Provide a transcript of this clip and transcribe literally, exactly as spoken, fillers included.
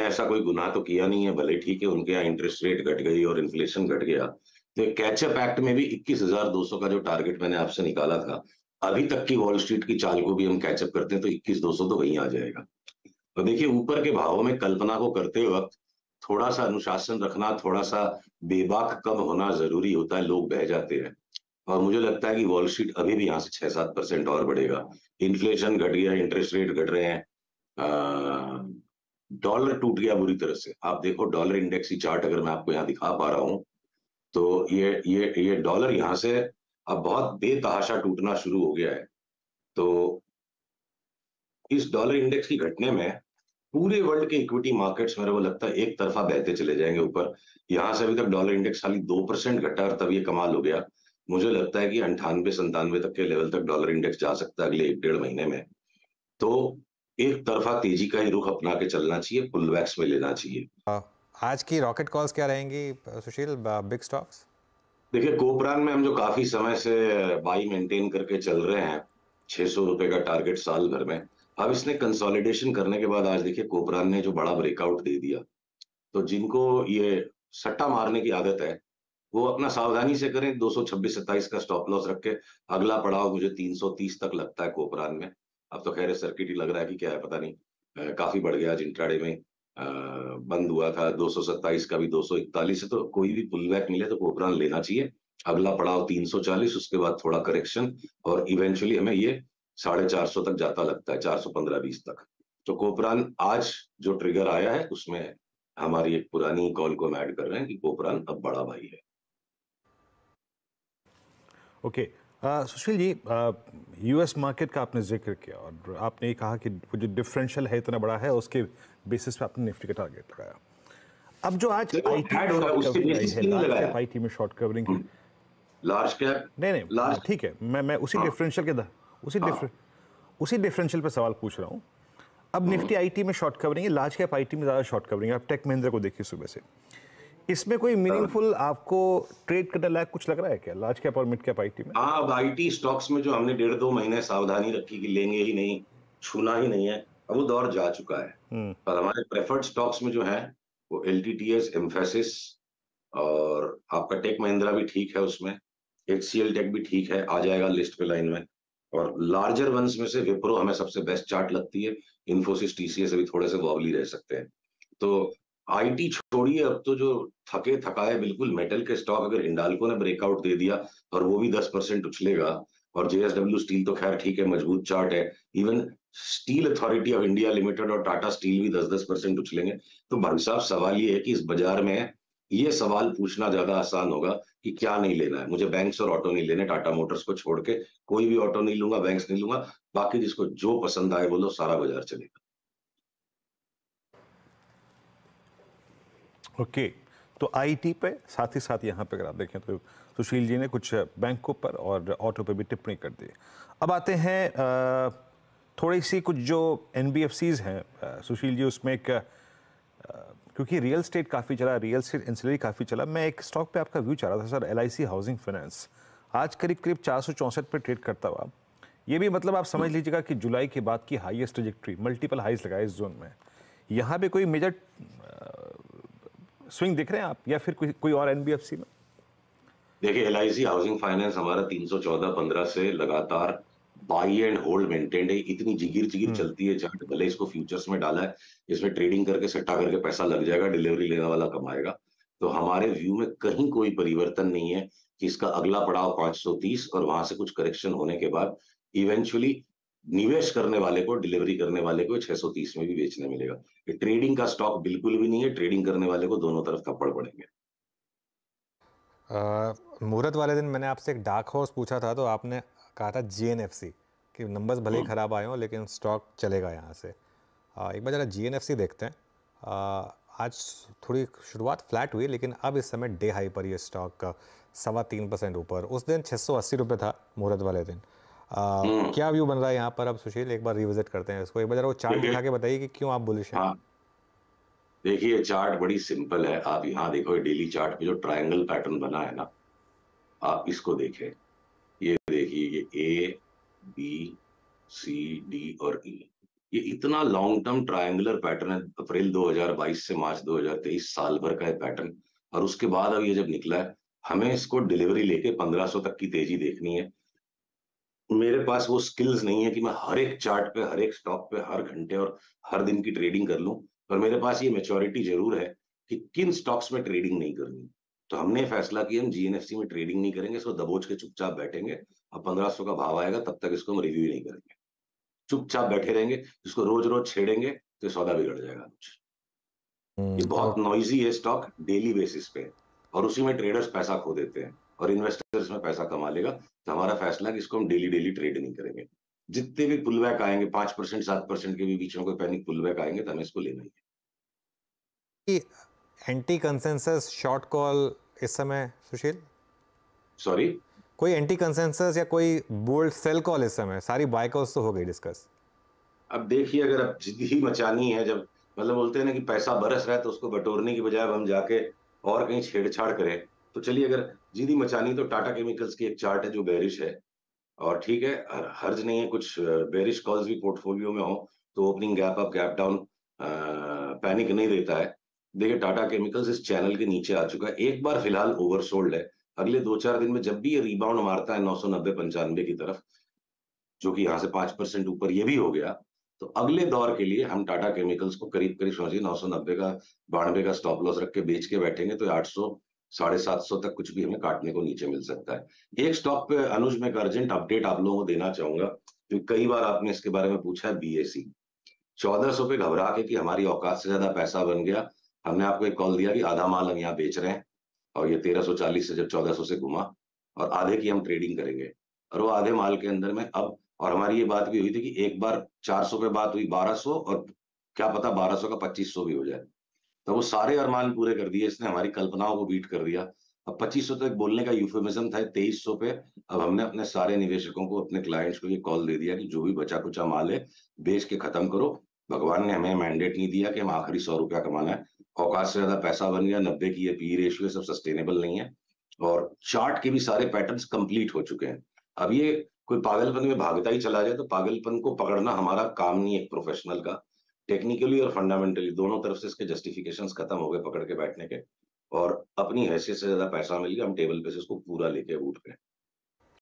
ऐसा कोई गुनाह तो किया नहीं है, भले ठीक है उनके यहाँ इंटरेस्ट रेट घट गई और इन्फ्लेशन घट गया। तो कैचअप एक्ट में भी इक्कीस हज़ार दो सौ का जो टारगेट मैंने आपसे निकाला था, अभी तक की वॉल स्ट्रीट की चाल को भी हम कैचअप करते हैं तो इक्कीस हज़ार दो सौ तो वहीं आ जाएगा। तो देखिए ऊपर के भावों में कल्पना को करते वक्त थोड़ा सा अनुशासन रखना, थोड़ा सा बेबाक कम होना जरूरी होता है, लोग बह जाते हैं। और मुझे लगता है कि वॉल स्ट्रीट अभी भी यहाँ से छह सात परसेंट और बढ़ेगा। इन्फ्लेशन घट गया, इंटरेस्ट रेट घट रहे हैं, डॉलर टूट गया बुरी तरह से। आप देखो डॉलर इंडेक्स की चार्ट अगर मैं आपको यहाँ दिखा पा रहा हूँ, तो ये ये ये डॉलर यहाँ से अब बहुत बेतहाशा टूटना शुरू हो गया है। तो इस डॉलर इंडेक्स की घटने में पूरे वर्ल्ड के इक्विटी मार्केट्स मेरे को लगता है एक तरफा बहते चले जाएंगे ऊपर। यहाँ से अभी तक डॉलर इंडेक्स खाली दो परसेंट घटा और तब ये कमाल हो गया। मुझे लगता है कि अंठानवे संतानवे तक के लेवल तक डॉलर इंडेक्स जा सकता है अगले एक डेढ़ महीने में। तो एक तरफा तेजी का ही रुख अपना के चलना चाहिए, पुलबैक्स में लेना चाहिए। आ, आज की रॉकेट कॉल्स क्या रहेंगी सुशील, बिग स्टॉक्स? देखिए कोपरान में हम जो काफी समय से बाई मेंटेन करके चल रहे हैं, छह सौ रुपए का टारगेट साल भर में। अब इसने कंसोलिडेशन करने के बाद आज देखिए कोपरान ने जो बड़ा ब्रेकआउट दे दिया, तो जिनको ये सट्टा मारने की आदत है वो अपना सावधानी से करें। दो सौ छब्बीस सत्ताईस का स्टॉप लॉस रख के अगला पड़ाव मुझे तीन सौ तीस तक लगता है कोपरान में। अब तो खैर सर्किट ही लग रहा है कि क्या है पता नहीं, अ, काफी बढ़ गया आज इंट्राडे में। अ, बंद हुआ था दो सौ सत्ताईस का भी दो सौ इकतालीस है, तो कोई भी पुल बैक मिले तो कोपरान लेना चाहिए। अगला पड़ाव तीन सौ चालीस, उसके बाद थोड़ा करेक्शन और इवेंचुअली हमें ये साढ़े चार सौ तक जाता लगता है, चार सौ पंद्रह बीस तक। तो कोपरान आज जो ट्रिगर आया है उसमें हमारी एक पुरानी कॉल को हम ऐड कर रहे हैं कि कोपरान अब बड़ा भाई है। Okay okay. Sushil ji, US market का आपने जिक्र किया और आपने ये कहा कि वो जो डिफरेंशियल है इतना बड़ा है, उसके बेसिस पे आपने निफ्टी का टारगेट लगाया। अब जो आज आईटी में शॉर्ट कवरिंग आई है, लार्ज कैप आईटी में शॉर्ट कवरिंग है, लार्ज कैप नहीं नहीं ठीक है, मैं मैं उसी डिफरेंशियल के उसी डिफरें उसी डिफरेंशियल पे सवाल पूछ रहा हूँ। अब निफ्टी आईटी में शॉर्ट कवरिंग है, लार्ज कैप आईटी में ज़्यादा शॉर्ट कवरिंग है। आप टेक महिंद्रा को देखिए सुबह से, इसमें कोई मीनिंगफुल आपको ट्रेड करने लायक कुछ लग रहा है क्या लार्ज कैप और मिड कैप आईटी में? हाँ, अब आईटी स्टॉक्स में जो हमने डेढ़ दो महीने सावधानी रखी कि लेंगे ही नहीं, छूना ही नहीं है, अब वो दौर जा चुका है। पर हमारे प्रेफर्ड स्टॉक्स में जो है वो एलटीटीएस, एम्फेसिस और आपका टेक महिंद्रा भी ठीक है, उसमें एचसीएल टेक भी ठीक है, आ जाएगा लिस्ट पे लाइन में। और लार्जर वंस में से विप्रो हमें सबसे बेस्ट चार्ट लगती है, इन्फोसिस टीसीएस अभी थोड़े से वॉबली रह सकते हैं। तो आईटी छोड़िए, अब तो जो थके थकाए बिल्कुल मेटल के स्टॉक, अगर हिंडाल्को ने ब्रेकआउट दे दिया और वो भी दस परसेंट उछलेगा, और जेएसडब्ल्यू स्टील तो खैर ठीक है, मजबूत चार्ट है, even steel authority of India limited और टाटा स्टील भी दस दस परसेंट उछलेंगे। तो भाई साहब सवाल ये है कि इस बाजार में ये सवाल पूछना ज्यादा आसान होगा कि क्या नहीं लेना है। मुझे बैंक्स और ऑटो नहीं लेने, टाटा मोटर्स को छोड़ के कोई भी ऑटो नहीं लूंगा, बैंक्स नहीं लूंगा, बाकी जिसको जो पसंद आए बोलो, सारा बाजार चलेगा। Okay okay. तो आईटी पे साथ ही साथ यहाँ पे अगर आप देखें तो सुशील जी ने कुछ बैंकों पर और ऑटो पे भी टिप्पणी कर दी। अब आते हैं थोड़ी सी कुछ जो एनबीएफसीज हैं सुशील जी, उसमें एक क्योंकि रियल स्टेट काफ़ी चला, रियल स्टेट एंसिलरी काफ़ी चला, मैं एक स्टॉक पे आपका व्यू चाह रहा था सर, एलआईसी हाउसिंग फाइनेंस आज करीब करीब चार सौ चौंसठ पे ट्रेड करता हुआ। ये भी मतलब आप समझ लीजिएगा कि जुलाई के बाद की हाईएस्ट ट्रेजेक्ट्री, मल्टीपल हाइज लगाए इस जोन में। यहाँ पे कोई मेजर स्विंग दिख रहे हैं आप, या फिर कोई कोई और एनबीएफसी में? देखिए एलआईसी हाउसिंग फाइनेंस हमारा तीन सौ चौदह पंद्रह से लगातार बाई एंड होल्ड मेंटेन्ड है। इतनी जिगिर जिगिर चलती है चार्ट, भले इसको फ्यूचर्स में डाला है, इसमें ट्रेडिंग करके सट्टा करके पैसा लग जाएगा, डिलीवरी लेने वाला कमाएगा। तो हमारे व्यू में कहीं कोई परिवर्तन नहीं है कि इसका अगला पड़ाव पांच सौ तीस और वहां से कुछ करेक्शन होने के बाद इवेंचुअली निवेश करने वाले को, डिलीवरी करने वाले को छह सौ तीस में भी बेचने मिलेगा। ये ट्रेडिंग का स्टॉक बिल्कुल भी नहीं है, ट्रेडिंग करने वाले को दोनों तरफ थप्पड़ पड़ेंगे। मुहूर्त वाले दिन मैंने आपसे एक डार्क हॉर्स पूछा था, तो आपने कहा था जीएनएफसी कि नंबर्स भले ही ख़राब आए हों लेकिन स्टॉक चलेगा यहाँ से। आ, एक बार ज़रा जीएनएफसी देखते हैं। आ, आज थोड़ी शुरुआत फ्लैट हुई लेकिन अब इस समय डे हाई पर ये स्टॉक का सवा तीन परसेंट ऊपर। उस दिन छः सौ अस्सी रुपये था मुहूर्त वाले दिन। आ, क्या व्यू बन रहा है यहाँ पर अब सुशील? एक बार रिविजिट करते हैं इसको, एक बार जरा वो चार्ट दिखा के बताइए कि क्यों आप बुलिश हैं। हाँ, देखिए चार्ट बड़ी सिंपल है। आप यहाँ देखो डेली चार्ट पे जो ट्रायंगल पैटर्न बना है ना, आप इसको देखें, ये देखिए, ये ए बी सी डी और ई, ये इतना लॉन्ग टर्म ट्रायंगुलर पैटर्न है, अप्रैल दो हज़ार बाईस से मार्च दो हज़ार तेईस साल भर का है पैटर्न, और उसके बाद अब ये जब निकला है, हमें इसको डिलीवरी लेके पंद्रह सौ तक की तेजी देखनी है। मेरे पास वो स्किल्स नहीं है कि मैं हर एक चार्ट पे, हर एक स्टॉक पे, हर घंटे और हर दिन की ट्रेडिंग कर लूं, पर मेरे पास ये मैच्योरिटी जरूर है कि किन स्टॉक्स में ट्रेडिंग नहीं करनी। तो हमने फैसला किया हम जीएनएफसी में ट्रेडिंग नहीं करेंगे, इसको दबोच के चुपचाप बैठेंगे। अब पंद्रह सौ का भाव आएगा तब तक इसको हम रिव्यू नहीं करेंगे, चुपचाप बैठे रहेंगे। इसको रोज रोज छेड़ेंगे तो ये सौदा बिगड़ जाएगा कुछ। ये बहुत नॉइजी है स्टॉक, डेली बेसिस पे, और उसी में ट्रेडर्स पैसा खो देते हैं और इन्वेस्टर्स में पैसा कमा लेगा। तो हमारा फैसला है कि इसको हम डेली डेली ट्रेड नहीं करेंगे। जितने भी पुल बैक आएंगे, पांच परसेंट सात परसेंट के भी बीच में कोई पैनिक पुल बैक आएंगे तो हमें इसको लेना ही है। एंटी कंसेंसस शॉर्ट कॉल इस समय सुशील? सॉरी, कोई एंटी कंसेंसस या कोई बोल्ड सेल कॉल इस समय? सारी बाय कॉल्स तो हो गई डिस्कस। अब देखिए, अगर अब जिद ही मचानी है, जब मतलब बोलते हैं ना कि पैसा बरस रहा है, तो उसको बटोरने की बजाय अब हम जाके और कहीं छेड़छाड़ करें, तो चलिए अगर जिद ही मचानी तो टाटा केमिकल्स की एक चार्ट है जो बेरिश है, और ठीक है, हर- हर्ज नहीं है, कुछ बेरिश कॉल्स भी पोर्टफोलियो में हो तो opening gap up gap down panic नहीं देता है। देखिए, टाटा केमिकल्स इस चैनल के नीचे आ चुका है, एक बार फिलहाल ओवरसोल्ड है। अगले दो चार दिन में जब भी ये रिबाउंड मारता है नौ सौ नब्बे पंचानवे की तरफ, जो कि यहाँ से पांच परसेंट ऊपर ये भी हो गया, तो अगले दौर के लिए हम टाटा केमिकल्स को करीब करीब समझिए नौ सौ नब्बे का बानवे का स्टॉप लॉस रख के बेच के बैठेंगे, तो आठ सौ साढ़े सात सौ तक कुछ भी हमें काटने को नीचे मिल सकता है। एक स्टॉक पे अनुज में एक अर्जेंट अपडेट आप लोगों को देना चाहूंगा, क्योंकि कई बार आपने इसके बारे में पूछा है। बीएसई चौदह सौ पे घबरा के कि हमारी औकात से ज्यादा पैसा बन गया, हमने आपको एक कॉल दिया कि आधा माल हम यहाँ बेच रहे हैं, और ये तेरह सौ चालीस से जब चौदह सौ से घुमा, और आधे की हम ट्रेडिंग करेंगे, और वो आधे माल के अंदर में अब, और हमारी ये बात भी हुई थी कि एक बार चार सौ पे बात हुई बारह सौ, और क्या पता बारह सौ का पच्चीस सौ भी हो जाए। तो वो सारे अरमान पूरे कर दिए इसने, हमारी कल्पनाओं को बीट कर दिया। अब पच्चीस सौ तक बोलने का यूफेमिज्म था तेईस सौ पे। अब हमने अपने सारे निवेशकों को, अपने क्लाइंट्स को ये कॉल दे दिया कि जो भी बचा कुचा माल है बेच के खत्म करो। भगवान ने हमें मैंडेट नहीं दिया कि हम आखिरी सौ रुपया कमाना है, औकात से ज्यादा पैसा बन गया, नब्बे की ये पी रेशियो सब सस्टेनेबल नहीं है, और चार्ट के भी सारे पैटर्न्स कंप्लीट हो चुके हैं। अब ये कोई पागलपन में भागता ही चला जाए तो पागलपन को पकड़ना हमारा काम नहीं है एक प्रोफेशनल का। टेक्निकली और फंडामेंटली दोनों तरफ से इसके जस्टिफिकेशंस खत्म हो गए पकड़ के बैठने के, और अपनी हैसियत से ज्यादा पैसा मिल गया, हम टेबल पे से उसको पूरा लेके उठ गए।